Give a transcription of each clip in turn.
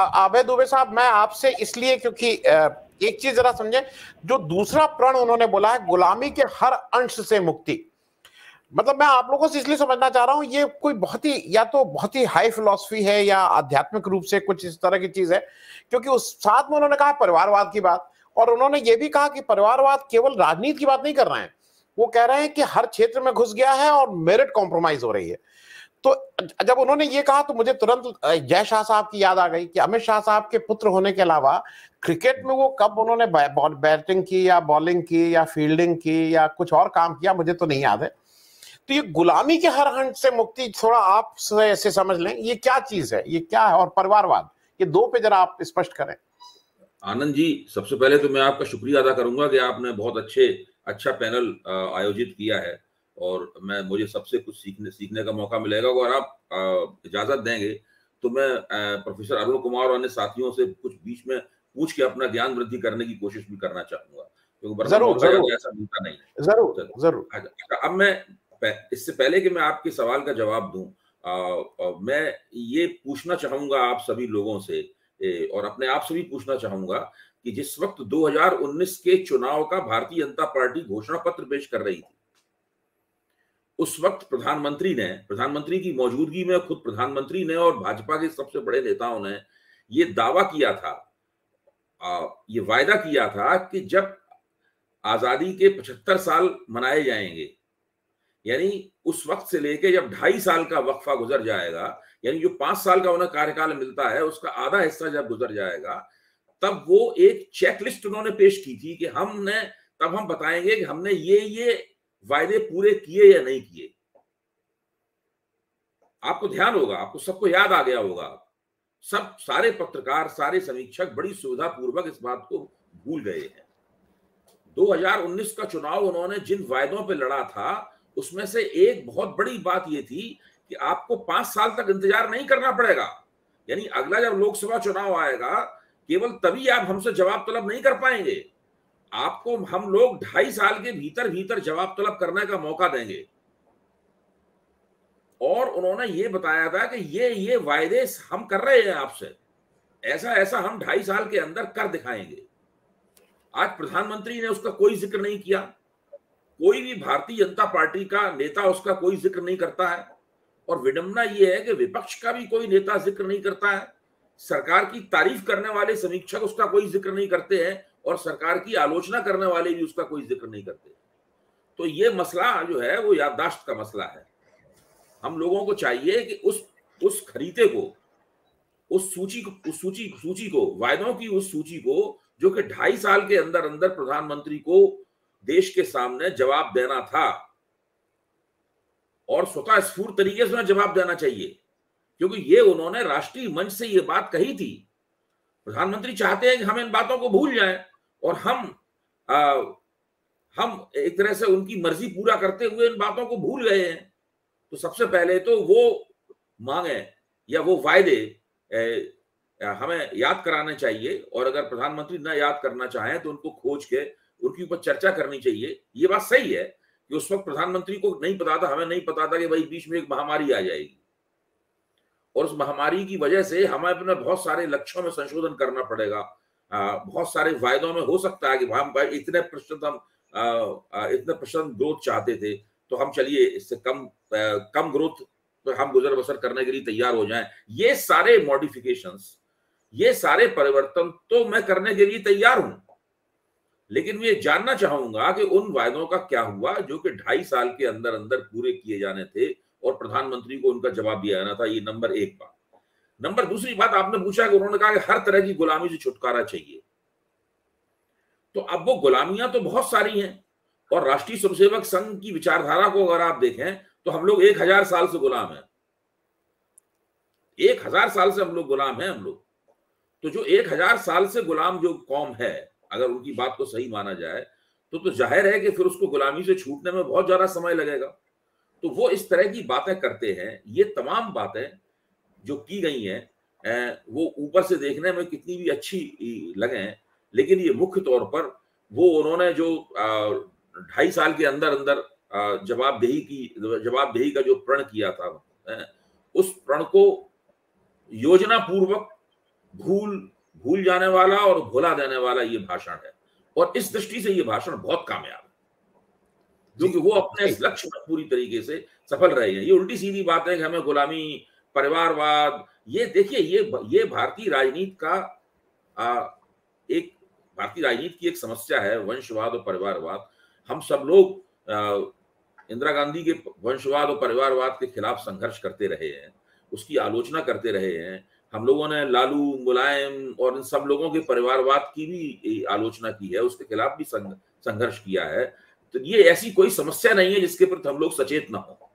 अभय दुबे साहब, मैं आपसे इसलिए क्योंकि एक चीज जरा समझे, जो दूसरा प्रण उन्होंने बोला है गुलामी के हर अंश से मुक्ति, मतलब मैं आप लोगों से इसलिए समझना चाह रहा हूं ये कोई बहुत ही या तो बहुत ही हाई फिलॉसफी है या आध्यात्मिक रूप से कुछ इस तरह की चीज है, क्योंकि उस साथ में उन्होंने कहा परिवारवाद की बात, और उन्होंने ये भी कहा कि परिवारवाद केवल राजनीति की बात नहीं कर रहे हैं, वो कह रहे हैं कि हर क्षेत्र में घुस गया है और मेरिट कॉम्प्रोमाइज हो रही है। तो जब उन्होंने ये कहा तो मुझे तुरंत जय शाह साहब की याद आ गई कि अमित शाह साहब के पुत्र होने के अलावा क्रिकेट में वो कब उन्होंने बैटिंग की या बॉलिंग की या फील्डिंग की या कुछ और काम किया, मुझे तो नहीं याद है। तो ये गुलामी के हर हंट से मुक्ति थोड़ा आप ऐसे समझ लें, ये क्या चीज है, ये क्या है, और परिवारवाद, ये दो पे जरा आप स्पष्ट करें। आनंद जी, सबसे पहले तो मैं आपका शुक्रिया अदा करूंगा कि आपने बहुत अच्छा पैनल आयोजित किया है, और मुझे सबसे कुछ सीखने का मौका मिलेगा। अगर आप इजाजत देंगे तो मैं प्रोफेसर अरुण कुमार और अन्य साथियों से कुछ बीच में पूछ के अपना ज्ञान वृद्धि करने की कोशिश भी करना चाहूंगा, क्योंकि जरूर ऐसा मिलता नहीं है। जरूर। अब मैं इससे पहले कि मैं आपके सवाल का जवाब दूं, मैं ये पूछना चाहूंगा आप सभी लोगों से, और अपने आप से भी पूछना चाहूंगा कि जिस वक्त 2019 के चुनाव का भारतीय जनता पार्टी घोषणा पत्र पेश कर रही थी, उस वक्त प्रधानमंत्री की मौजूदगी में खुद प्रधानमंत्री ने और भाजपा के सबसे बड़े नेताओं ने ये दावा किया था, ये वायदा किया था कि जब आजादी के 75 साल मनाए जाएंगे, यानी उस वक्त से लेके जब 2.5 साल का वक्फा गुजर जाएगा, यानी जो 5 साल का उन्हें कार्यकाल मिलता है उसका आधा हिस्सा जब गुजर जाएगा, तब वो एक चेकलिस्ट उन्होंने पेश की थी कि तब हम बताएंगे कि हमने ये वायदे पूरे किए या नहीं किए। आपको ध्यान होगा, आपको सबको याद आ गया होगा, सारे पत्रकार, सारे समीक्षक बड़ी सुविधापूर्वक इस बात को भूल गए हैं। 2019 का चुनाव उन्होंने जिन वायदों पे लड़ा था, उसमें से एक बहुत बड़ी बात यह थी कि आपको 5 साल तक इंतजार नहीं करना पड़ेगा, यानी अगला जब लोकसभा चुनाव आएगा केवल तभी आप हमसे जवाब तलब नहीं कर पाएंगे, आपको हम लोग 2.5 साल के भीतर जवाब तलब करने का मौका देंगे। और उन्होंने ये बताया था कि ये वायदे हम कर रहे हैं आपसे, ऐसा हम 2.5 साल के अंदर कर दिखाएंगे। आज प्रधानमंत्री ने उसका कोई जिक्र नहीं किया, कोई भी भारतीय जनता पार्टी का नेता उसका कोई जिक्र नहीं करता है, और विडंबना यह है कि विपक्ष का भी कोई नेता जिक्र नहीं करता है, सरकार की तारीफ करने वाले समीक्षक उसका कोई जिक्र नहीं करते हैं, और सरकार की आलोचना करने वाले भी उसका कोई जिक्र नहीं करते। तो ये मसला जो है वो याददाश्त का मसला है। हम लोगों को चाहिए कि उस खरीदे को, उस सूची को, वायदों की उस सूची को, जो कि 2.5 साल के अंदर अंदर प्रधानमंत्री को देश के सामने जवाब देना था, और स्वतः स्फूर्त तरीके से जवाब देना चाहिए, क्योंकि ये उन्होंने राष्ट्रीय मंच से ये बात कही थी। प्रधानमंत्री चाहते हैं कि हम इन बातों को भूल जाएं और हम एक तरह से उनकी मर्जी पूरा करते हुए इन बातों को भूल गए हैं। तो सबसे पहले तो वो मांगे या वो वायदे हमें याद कराने चाहिए, और अगर प्रधानमंत्री ना याद करना चाहें तो उनको खोज के उनके ऊपर चर्चा करनी चाहिए। ये बात सही है कि उस वक्त प्रधानमंत्री को नहीं पता था, हमें नहीं पता था कि भाई बीच में एक महामारी आ जाएगी, और उस महामारी की वजह से हमें अपने बहुत सारे लक्ष्यों में संशोधन करना पड़ेगा। बहुत सारे वायदों में हो सकता है कि हम इतने प्रतिशत ग्रोथ चाहते थे, तो हम चलिए इससे कम ग्रोथ तो हम गुजर बसर करने के लिए तैयार हो जाएं। ये सारे मॉडिफिकेशंस, ये सारे परिवर्तन तो मैं करने के लिए तैयार हूं, लेकिन मैं जानना चाहूंगा कि उन वायदों का क्या हुआ जो कि 2.5 साल के अंदर अंदर पूरे किए जाने थे और प्रधानमंत्री को उनका जवाब दिया जाना था। ये नंबर 1 बात। नंबर दूसरी बात, आपने पूछा कि उन्होंने कहा कि हर तरह की गुलामी से छुटकारा चाहिए। तो अब वो गुलामियां तो बहुत सारी हैं, और राष्ट्रीय स्वयंसेवक संघ की विचारधारा को अगर आप देखें तो हम लोग 1000 साल से गुलाम हैं। 1000 साल से हम लोग गुलाम हैं। हम लोग तो जो 1000 साल से गुलाम जो कौम है, अगर उनकी बात को सही माना जाए तो जाहिर है कि फिर उसको गुलामी से छूटने में बहुत ज्यादा समय लगेगा। तो वो इस तरह की बातें करते हैं। ये तमाम बातें जो की गई हैं वो ऊपर से देखने में कितनी भी अच्छी लगे, लेकिन ये मुख्य तौर पर वो उन्होंने जो 2.5 साल के अंदर अंदर जवाबदेही का जो प्रण किया था, उस प्रण को योजना पूर्वक भूल भूल जाने वाला और भुला देने वाला ये भाषण है, और इस दृष्टि से ये भाषण बहुत कामयाब है, क्योंकि वो अपने इस लक्ष्य में पूरी तरीके से सफल रहे हैं। ये उल्टी सीधी बात है कि हमें गुलामी, परिवारवाद, ये देखिए ये भारतीय राजनीति का एक भारतीय राजनीति की एक समस्या है, वंशवाद और परिवारवाद। हम सब लोग इंदिरा गांधी के वंशवाद और परिवारवाद के खिलाफ संघर्ष करते रहे हैं, उसकी आलोचना करते रहे हैं। हम लोगों ने लालू, मुलायम और इन सब लोगों के परिवारवाद की भी आलोचना की है, उसके खिलाफ भी संघर्ष किया है। तो ये ऐसी कोई समस्या नहीं है जिसके प्रति हम लोग सचेत ना हो,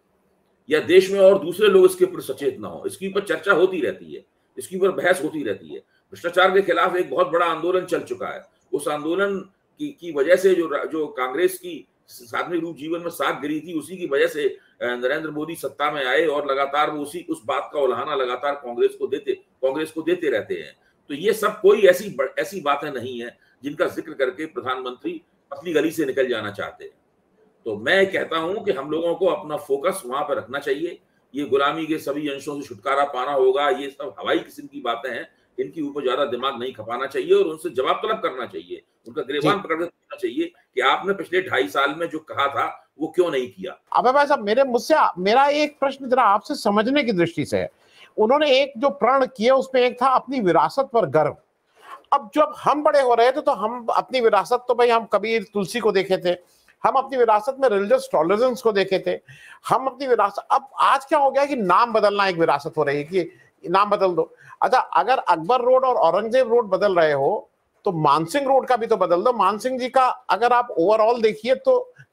या देश में और दूसरे लोग इसके ऊपर सचेत ना हो। इसके ऊपर चर्चा होती रहती है, इसके ऊपर बहस होती रहती है। भ्रष्टाचार के खिलाफ एक बहुत बड़ा आंदोलन चल चुका है। उस आंदोलन की वजह से जो कांग्रेस की सार्वजनिक रूप जीवन में साख गिरी थी, उसी की वजह से नरेंद्र मोदी सत्ता में आए, और लगातार वो उस बात का उल्हाना लगातार कांग्रेस को देते रहते हैं। तो ये सब कोई ऐसी बातें नहीं है जिनका जिक्र करके प्रधानमंत्री पतली गली से निकल जाना चाहते हैं। तो मैं कहता हूं कि हम लोगों को अपना फोकस वहां पर रखना चाहिए। ये गुलामी के सभी अंशों से छुटकारा पाना होगा, ये सब हवाई किस्म की बातें हैं, इनकी ऊपर ज्यादा दिमाग नहीं खपाना चाहिए और उनसे जवाब तलब करना चाहिए, उनका गिरबान पकड़ कर पूछना चाहिए कि आपने पिछले 2.5 साल में जो कहा था वो क्यों नहीं किया। अबे भाई साहब, मेरा एक प्रश्न जरा आपसे समझने की दृष्टि से है। उन्होंने एक जो प्रण किया उसमें एक था अपनी विरासत पर गर्व। अब जब हम बड़े हो रहे थे तो हम अपनी विरासत, तो भाई हम कबीर तुलसी को देखे थे, हम अपनी विरासत में रिलीजियस टॉलरेंस को देखे थे, हम अपनी विरासत। अब आज क्या हो गया कि नाम बदलना एक विरासत हो रही है कि नाम बदल दो। अच्छा, अगर अकबर रोड और औरंगजेब रोड बदल रहे हो तो मानसिंह रोड का भी तो बदल दो। मानसिंह जी का अगर आप ओवरऑल देखिए तो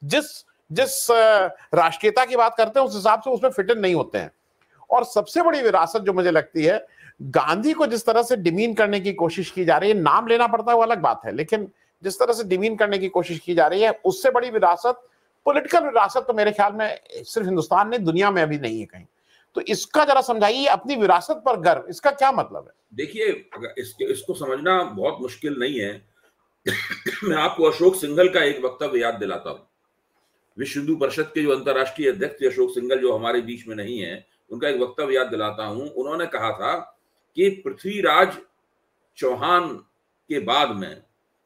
जिस राष्ट्रीयता की बात करते हैं उस हिसाब से उसमें फिट इन नहीं होते हैं। और सबसे बड़ी विरासत जो मुझे लगती है, गांधी को जिस तरह से डिमीन करने की कोशिश की जा रही है, नाम लेना पड़ता है वो अलग बात है, लेकिन जिस तरह से डिमीन करने की कोशिश की जा रही है, उससे बड़ी विरासत, पॉलिटिकल विरासत तो मेरे ख्याल में सिर्फ हिंदुस्तान ने, दुनिया में अभी नहीं है कहीं। तो इसका जरा समझाइए, अपनी विरासत पर गर्व, इसका क्या मतलब है? देखिए, इसको समझना बहुत मुश्किल नहीं है। मैं आपको अशोक सिंघल का एक वक्तव्य याद दिलाता हूं। विश्व हिंदू परिषद के जो अंतर्राष्ट्रीय अध्यक्ष अशोक सिंघल, जो हमारे बीच में नहीं है, उनका एक वक्तव्य याद दिलाता हूं। उन्होंने कहा था कि पृथ्वीराज चौहान के बाद में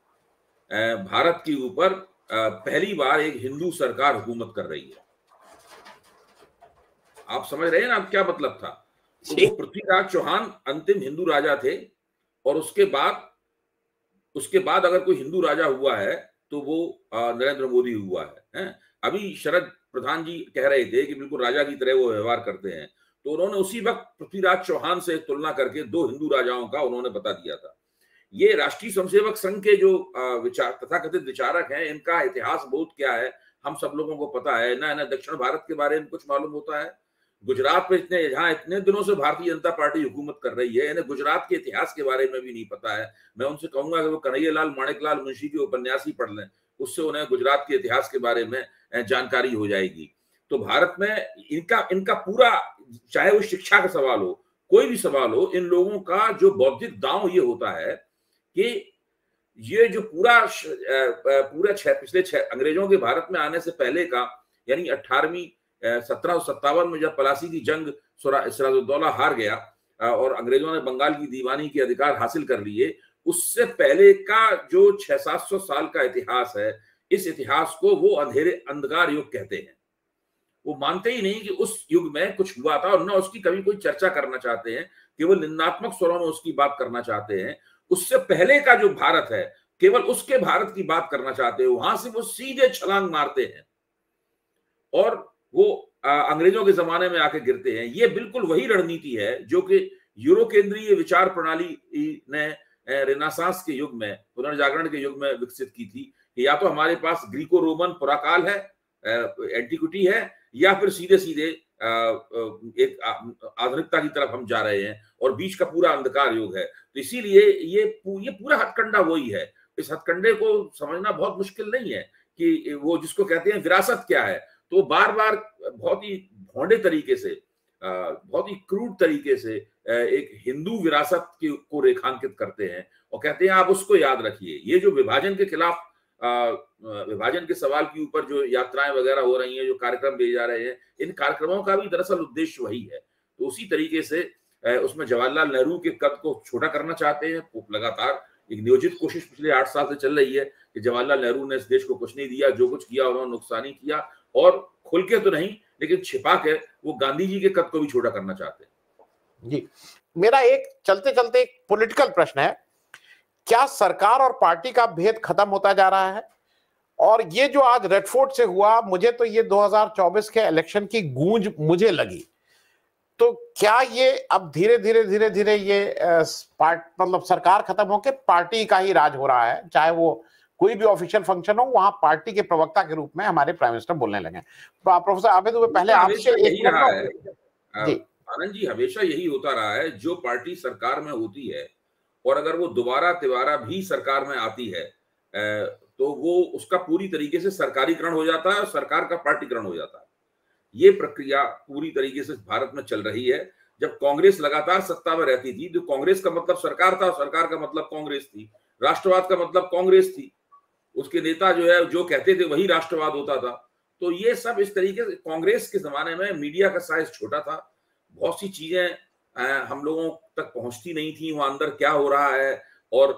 भारत के ऊपर पहली बार एक हिंदू सरकार हुकूमत कर रही है। आप समझ रहे हैं ना क्या मतलब था? तो वो पृथ्वीराज चौहान अंतिम हिंदू राजा थे, और उसके बाद अगर कोई हिंदू राजा हुआ है तो वो नरेंद्र मोदी हुआ है। अभी शरद प्रधान जी कह रहे थे कि बिल्कुल राजा की तरह वो व्यवहार करते हैं, तो उन्होंने उसी वक्त पृथ्वीराज चौहान से तुलना करके 2 हिंदू राजाओं का उन्होंने बता दिया था। ये राष्ट्रीय स्वयंसेवक संघ के जो तथाकथित विचारक हैं, इनका इतिहास बहुत क्या है हम सब लोगों को पता है ना। दक्षिण भारत के बारे में कुछ मालूम होता है? गुजरात में जहां इतने दिनों से भारतीय जनता पार्टी हुकूमत कर रही है, इन्हें गुजरात के इतिहास के बारे में भी नहीं पता है। मैं उनसे कहूंगा कि वो कन्हैयालाल माणिकलाल मुंशी के उपन्यास ही पढ़ लें, उससे उन्हें गुजरात के इतिहास के बारे में जानकारी हो जाएगी। तो भारत में इनका पूरा, चाहे वो शिक्षा का सवाल हो, कोई भी सवाल हो, इन लोगों का जो बौद्धिक दांव ये होता है कि ये जो पिछले अंग्रेजों के भारत में आने से पहले का, यानी 1757 में जब पलासी की जंग सिराजुद्दौला हार गया और अंग्रेजों ने बंगाल की दीवानी के अधिकार हासिल कर लिए, उससे पहले का जो 600-700 साल का इतिहास है, इस इतिहास को वो अंधकार युग कहते हैं। वो मानते ही नहीं कि उस युग में कुछ हुआ था, और न उसकी कभी कोई चर्चा करना चाहते हैं, केवल निंदात्मक स्वरों में उसकी बात करना चाहते हैं। उससे पहले का जो भारत है, केवल उसके भारत की बात करना चाहते हैं। वहां से वो सीधे छलांग मारते हैं और वो अंग्रेजों के जमाने में आके गिरते हैं। ये बिल्कुल वही रणनीति है जो कि यूरो केंद्रीय विचार प्रणाली ने रेनेसांस के युग में, पुनर्जागरण के युग में विकसित की थी कि या तो हमारे पास ग्रीको रोमन पुराकाल है, एंटिक्विटी है, या फिर सीधे सीधे एक आधुनिकता की तरफ हम जा रहे हैं, और बीच का पूरा अंधकार युग है। तो इसीलिए ये पूरा हथकंडा वही है। इस हथकंडे को समझना बहुत मुश्किल नहीं है कि वो जिसको कहते हैं विरासत क्या है। तो बार बार बहुत ही भोंडे तरीके से, बहुत ही क्रूड तरीके से एक हिंदू विरासत को रेखांकित करते हैं और कहते हैं आप उसको याद रखिए। ये जो विभाजन के खिलाफ, विभाजन के सवाल के ऊपर जो यात्राएं वगैरह हो रही हैं, जो कार्यक्रम दिए जा रहे हैं, इन कार्यक्रमों का भी दरअसल उद्देश्य वही है। तो उसी तरीके से उसमें जवाहरलाल नेहरू के कद को छोटा करना चाहते हैं। वो लगातार एक नियोजित कोशिश पिछले 8 साल से चल रही है कि जवाहरलाल नेहरू ने इस देश को कुछ नहीं दिया, जो कुछ किया उन्होंने नुकसान ही किया, और खुल के तो नहीं लेकिन छिपा के वो गांधी जी के कद को भी छोटा करना चाहते हैं। जी, मेरा एक चलते चलते एक पॉलिटिकल प्रश्न है, क्या सरकार और पार्टी का भेद खत्म होता जा रहा है? और ये जो आज रेड फोर्ट से हुआ, मुझे तो ये 2024 के इलेक्शन की गूंज मुझे लगी। तो क्या ये अब धीरे धीरे ये मतलब सरकार खत्म होकर पार्टी का ही राज हो रहा है, चाहे वो कोई भी ऑफिशियल फंक्शन हो, वहां पार्टी के प्रवक्ता के रूप में हमारे प्राइम मिनिस्टर बोलने लगे। प्रोफेसर आबिद, पहले आपसे यही रहा है जी आनंद जी, हमेशा यही होता रहा है। जो पार्टी सरकार में होती है और अगर वो दोबारा तिबारा भी सरकार में आती है तो वो उसका पूरी तरीके से सरकारीकरण हो जाता है और सरकार का पार्टीकरण हो जाता है। ये प्रक्रिया पूरी तरीके से भारत में चल रही है। जब कांग्रेस लगातार सत्ता में रहती थी तो कांग्रेस का मतलब सरकार था, सरकार का मतलब कांग्रेस थी, राष्ट्रवाद का मतलब कांग्रेस थी, उसके नेता जो है जो कहते थे वही राष्ट्रवाद होता था। तो ये सब इस तरीके से कांग्रेस के जमाने में मीडिया का साइज छोटा था, बहुत सी चीजें हम लोगों तक पहुंचती नहीं थी, वहां अंदर क्या हो रहा है, और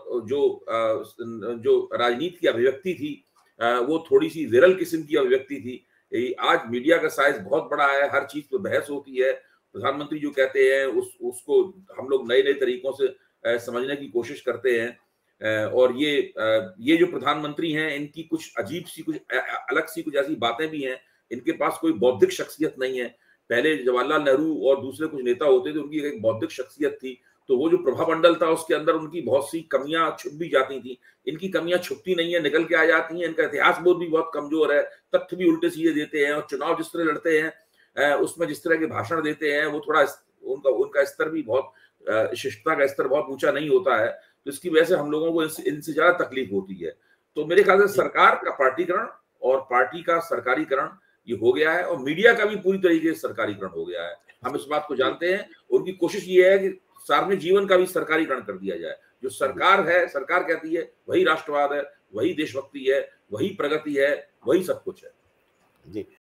जो राजनीति की अभिव्यक्ति थी वो थोड़ी सी विरल किस्म की अभिव्यक्ति थी। आज मीडिया का साइज बहुत बड़ा है, हर चीज पे बहस होती है, प्रधानमंत्री जो कहते हैं उसको हम लोग नए नए तरीकों से समझने की कोशिश करते हैं। और ये जो प्रधानमंत्री हैं इनकी कुछ अजीब सी, कुछ अलग सी, कुछ ऐसी बातें भी हैं, इनके पास कोई बौद्धिक शख्सियत नहीं है। पहले जवाहरलाल नेहरू और दूसरे कुछ नेता होते थे, उनकी एक बौद्धिक शख्सियत थी, तो वो जो प्रभामंडल था उसके अंदर उनकी बहुत सी कमियां छुप भी जाती थी। इनकी कमियां छुपती नहीं है, निकल के आ जाती हैं। इनका इतिहास बोध भी बहुत कमजोर है, तथ्य भी उल्टे सीधे देते हैं, और चुनाव जिस तरह लड़ते हैं उसमें जिस तरह के भाषण देते हैं वो थोड़ा उनका स्तर भी बहुत शिष्टता का स्तर बहुत ऊंचा नहीं होता है। तो इसकी वजह से हम लोगों को इनसे ज्यादा तकलीफ होती है। तो मेरे ख्याल से सरकार का पार्टीकरण और पार्टी का सरकारीकरण ये हो गया है, और मीडिया का भी पूरी तरीके से सरकारीकरण हो गया है। हम इस बात को जानते हैं। उनकी कोशिश ये है कि सार्वजनिक जीवन का भी सरकारीकरण कर दिया जाए। जो सरकार है, सरकार कहती है वही राष्ट्रवाद है, वही देशभक्ति है, वही प्रगति है, वही सब कुछ है। जी।